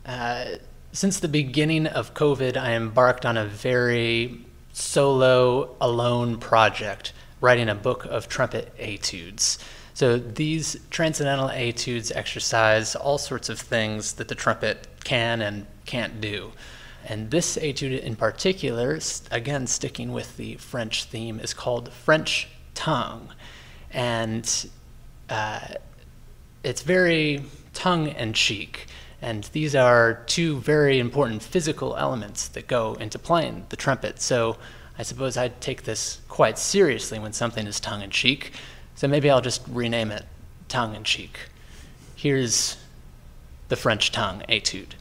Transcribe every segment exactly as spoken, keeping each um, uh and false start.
Uh, since the beginning of COVID, I embarked on a very solo, alone project, writing a book of trumpet etudes. So these Transcendental Etudes exercise all sorts of things that the trumpet can and can't do. And this etude in particular, again sticking with the French theme, is called French Tongue. And uh, it's very tongue-in-cheek. And these are two very important physical elements that go into playing the trumpet. So I suppose I'd take this quite seriously when something is tongue-in-cheek. So maybe I'll just rename it tongue-in-cheek. Here's the French Tongue Etude.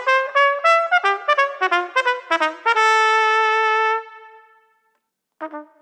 Uh-huh.